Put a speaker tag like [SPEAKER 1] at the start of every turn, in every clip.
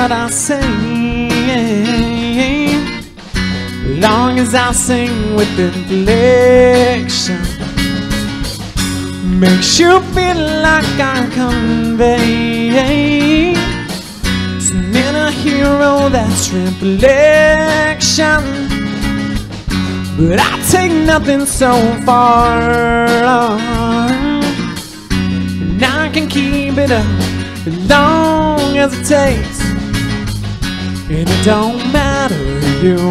[SPEAKER 1] what I sing, long as I sing with inflection, makes you feel like I convey some inner hero that's reflection. But I take nothing so far, and I can keep it up as long as it takes. And it don't matter who you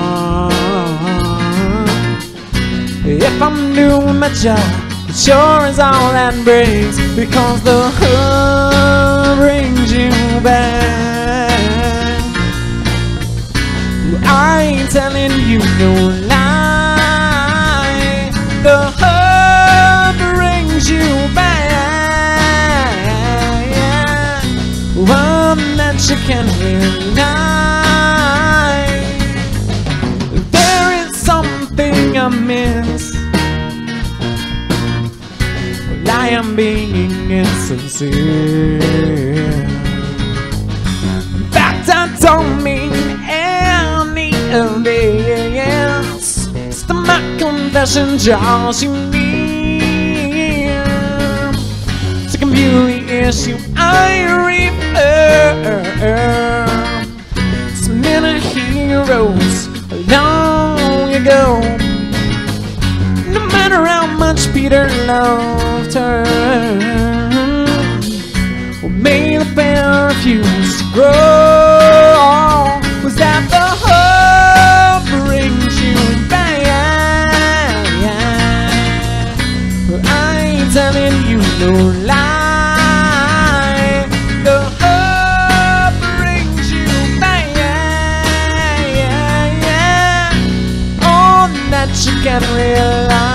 [SPEAKER 1] are, if I'm doing my job, it sure is all that brings, because the hug brings you back. I ain't telling you no lie, the hug brings you back, one that you can rely. There is something I miss, well, I am being insincere. In fact, I don't mean any of this. It's my confession, just you need to confuse the issue I refer. Some inner heroes long ago, no matter how much Peter loved her, or made the pair refuse to grow, was that the hope brings you back. I ain't telling you no lie, the hope brings you back, all that you can realize.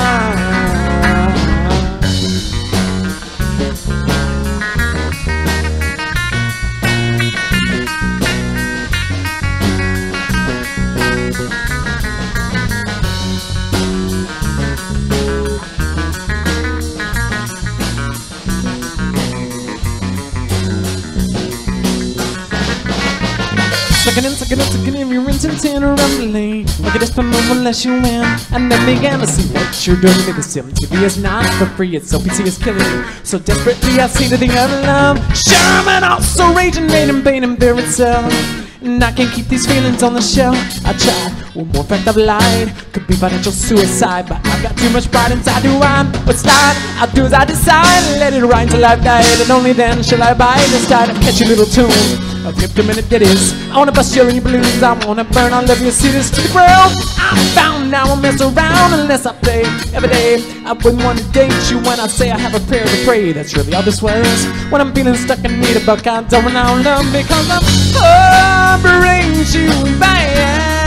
[SPEAKER 1] Sucking in your intent around the lane. Look at this for moment, let you in, and then began to see what you're doing to this. MTV is not for free, it's OPT is killing you. So desperately I see the thing of love, sure, but also raging, made and pain and fear itself. And I can't keep these feelings on the shelf. I tried, one more fact I've lied, could be financial suicide, but I've got too much pride inside. Do I what's that? I do as I decide, let it ride till I've died, and only then shall I buy this tight and catchy little tune of 50-minute ditties. I wanna bust your blues, I wanna burn all of your cities to the ground. I'm found now, I mess around unless I play every day. I wouldn't want to date you when I say I have a prayer to pray. That's really all this was, when I'm feeling stuck in need of a kind of renowned love, because I'm brings you back.